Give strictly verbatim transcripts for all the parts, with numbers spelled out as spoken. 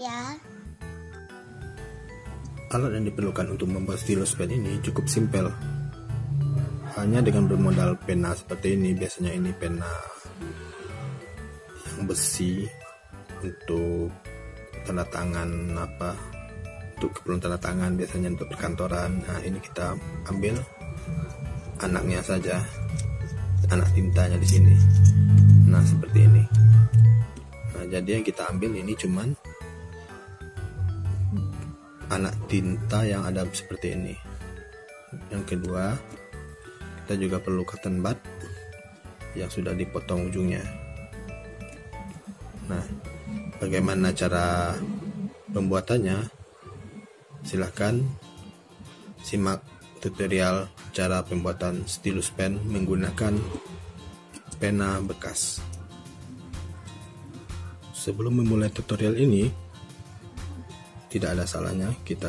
ya. Alat yang diperlukan untuk membuat stylus pen ini cukup simpel. Hanya dengan bermodal pena seperti ini, biasanya ini pena yang besi untuk tanda tangan apa, untuk keperluan tanda tangan, biasanya untuk perkantoran. Nah, ini kita ambil anaknya saja, anak tintanya di sini. Nah, seperti ini. Nah, jadi yang kita ambil ini cuman anak tinta yang ada seperti ini. Yang kedua, kita juga perlu cotton bud yang sudah dipotong ujungnya. Nah, bagaimana cara pembuatannya? Silahkan simak tutorial cara pembuatan stylus pen menggunakan pena bekas. Sebelum memulai tutorial ini, tidak ada salahnya kita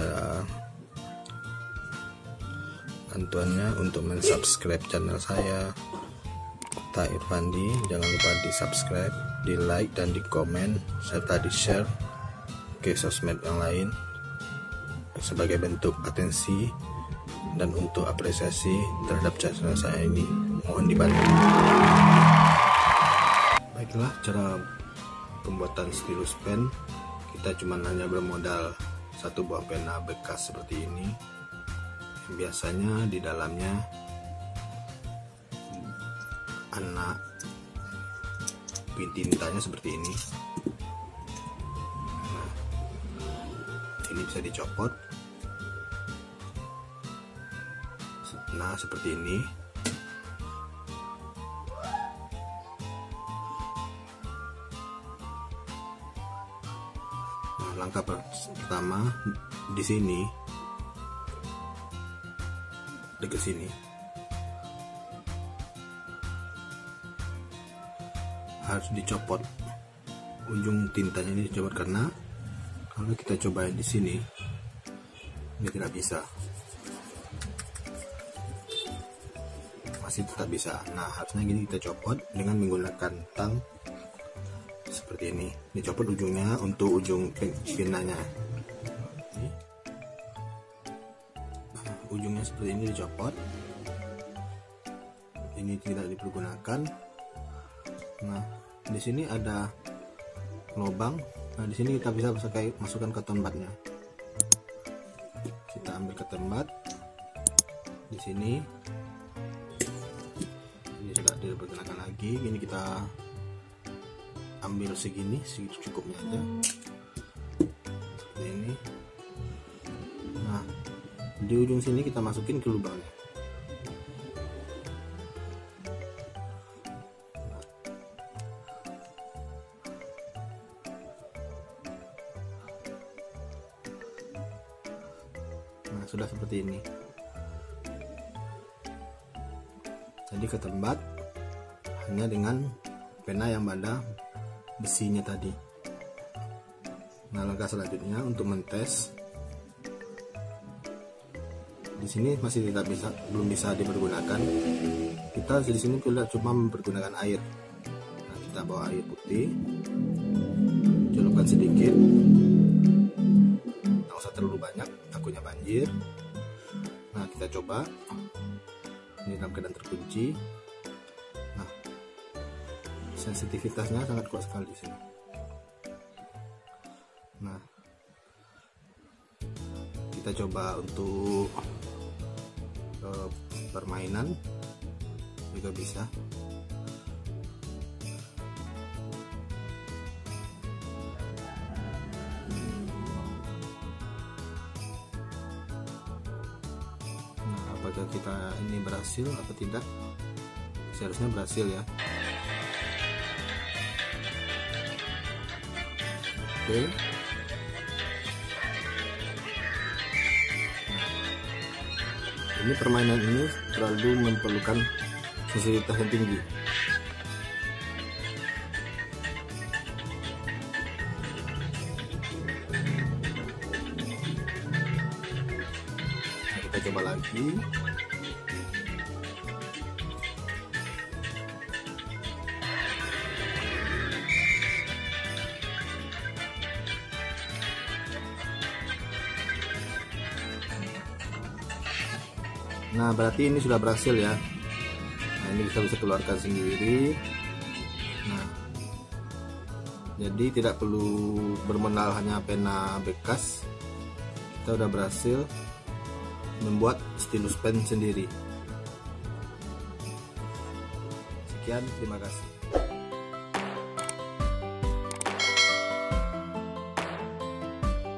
bantuannya untuk mensubscribe channel saya, Ta Irfandi. Jangan lupa di subscribe, di like dan di komen, serta di share ke sosmed yang lain sebagai bentuk atensi dan untuk apresiasi terhadap channel saya ini. Mohon dibantu. Baiklah, cara pembuatan stylus pen. Kita cuma hanya bermodal satu buah pena bekas seperti ini. Biasanya di dalamnya anak tintanya seperti ini. Nah, ini bisa dicopot. Nah, seperti ini. Nah, langkah pertama di sini, dekat sini, harus dicopot ujung tintanya ini, dicopot, karena kalau kita coba di sini ini tidak bisa, masih tetap bisa. Nah, harusnya gini, kita copot dengan menggunakan tang seperti ini. Dicopot ujungnya untuk ujung penanya. Nah, ujungnya seperti ini dicopot. Ini tidak dipergunakan. Nah, di sini ada lubang. Nah, di sini kita bisa pakai masukkan cotton budnya. Kita ambil cotton bud di sini. Ini sudah dipergunakan lagi. Ini kita ambil segini, segitu cukupnya aja. Seperti ini. Nah, di ujung sini kita masukin ke lubangnya. Nah, sudah seperti ini. Jadi ketembat hanya dengan pena yang pada besinya tadi. Nah, langkah selanjutnya untuk mentes. Di sini masih tidak bisa, belum bisa dipergunakan. Kita di sini cuma mempergunakan air. Nah, kita bawa air putih, celupkan sedikit. Nggak usah terlalu banyak, takutnya banjir. Nah, kita coba. Ini dalam keadaan terkunci. Nah, sensitivitasnya sangat kuat sekali di sini. Nah, kita coba untuk uh, permainan juga bisa. Nah, apakah kita ini berhasil atau tidak? Seharusnya berhasil ya. Oke. Ini permainan ini terlalu memerlukan sensitivitas yang tinggi. Nah, kita coba lagi. Nah, berarti ini sudah berhasil ya. Nah, ini bisa bisa keluarkan sendiri. Nah, jadi tidak perlu bermodal hanya pena bekas. Kita udah berhasil membuat stylus pen sendiri. Sekian, terima kasih.